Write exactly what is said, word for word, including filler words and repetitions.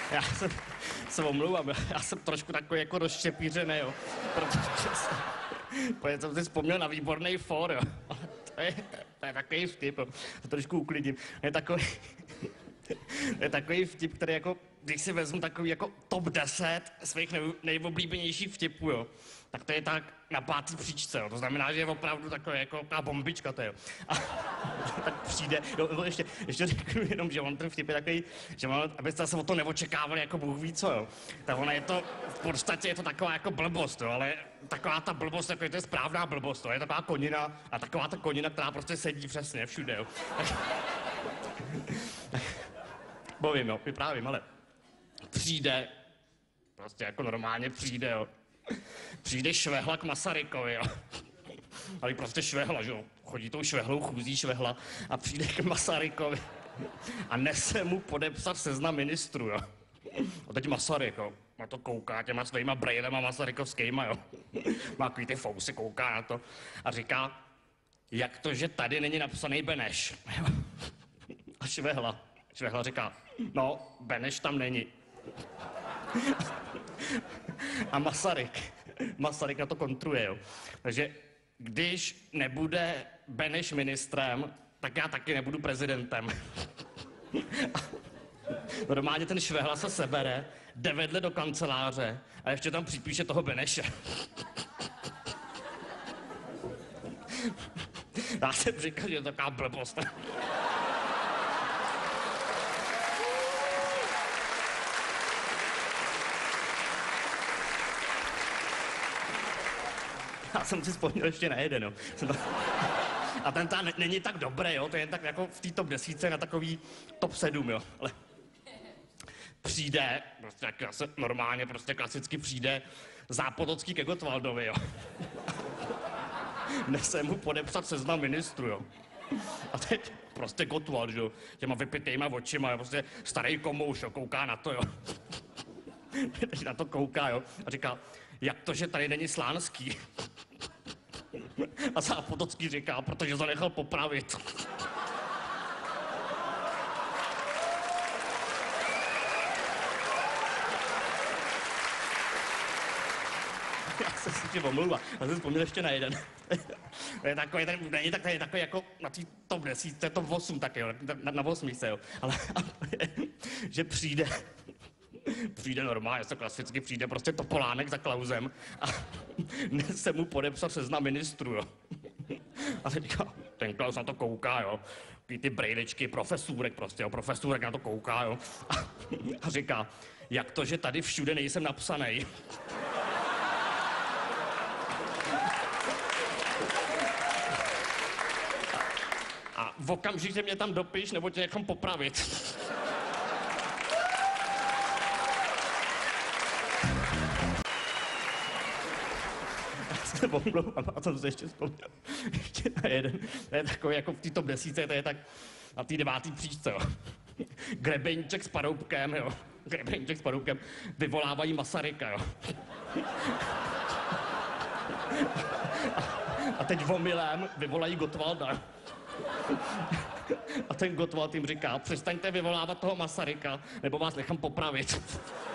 Já jsem, se omlouvám, já jsem trošku takový jako rozštěpířený, jo. Protože jsem, protože jsem si vzpomněl na výborný fór, jo. To je, to je takový vtip, jo. To trošku uklidím. Je takový, je takový vtip, který jako, když si vezmu takový jako top deset svých nej, nejoblíbenějších vtipů, jo, tak to je tak na pátý příčce, jo. To znamená, že je opravdu takový jako ta bombička, to jo. A tak přijde, jo, ještě, ještě řeknu jenom, že on ten vtip je takový, že on, abyste se o to neočekávali jako Bůh ví co, jo. Tak ona je to, v podstatě je to taková jako blbost, jo, ale taková ta blbost, jako je to je správná blbost, jo. Je taková konina a taková ta konina, která prostě sedí přesně všude, jo. Bovím, jo, vyprávím, ale přijde, prostě jako normálně přijde, jo. Přijde švehla k Masarykovi, jo. Ale prostě švehla, že jo. Chodí tou švehlou, chůzí švehla a přijde k Masarykovi a nese mu podepsat seznam ministrů, jo. A teď Masaryk, jo, na to kouká těma svýma brejlema masarykovskýma, jo. Má takový ty fousy, kouká na to a říká, jak to, že tady není napsaný Beneš, jo. A švehla, švehla říká, no, Beneš tam není. A Masaryk, Masaryk na to kontruje, jo. Takže když nebude Beneš ministrem, tak já taky nebudu prezidentem. Normálně ten švehla se sebere, jde vedle do kanceláře a ještě tam připíše toho Beneše. Já jsem říkal, že je to taková blbost. Já jsem si vzpomněl ještě na jeden, jo. A ten ta není tak dobrý, jo, to je tak jako v té top desítce na takový top sedm, jo. Ale přijde, prostě jak se normálně, prostě klasicky přijde Zápotocký ke Gottwaldovi, jo. Nese mu podepsat seznam ministru, jo. A teď prostě Gottwald, jo, těma vypitejma očima, jo, prostě starý komouš, jo, kouká na to, jo. Teď na to kouká, jo, a říká, jak to, že tady není Slánský? A Zápotocký říká, protože to nechal popravit. Já se si tě omlouvám, já jsem vzpomněl ještě na jeden. To je takový, ten, není tak, je takový jako na tý top deset, to je top osm taky, jo, na, na osm se, jo. Ale že přijde, přijde normálně, se klasicky přijde prostě Topolánek za Klausem a nese mu podepsat seznam ministrů, jo. A teďka ten Klaus na to kouká, jo. Ty, ty brejličky, profesůrek prostě, jo. Profesůrek na to kouká, jo. A, a říká, jak to, že tady všude nejsem napsanej. A v okamžitě mě tam dopiš, nebo tě nechám popravit. Omlouvám, a jsem se ještě vzpomněl. Ještě na jeden, to je takový jako v té top desítce, to je tak na té devátý příčce, jo. Grebeníček s Paroubkem, jo. Grebeníček s Paroubkem vyvolávají Masaryka, jo. A, a teď omylem vyvolají Gottwalda. A ten Gottwald jim říká, přestaňte vyvolávat toho Masaryka, nebo vás nechám popravit.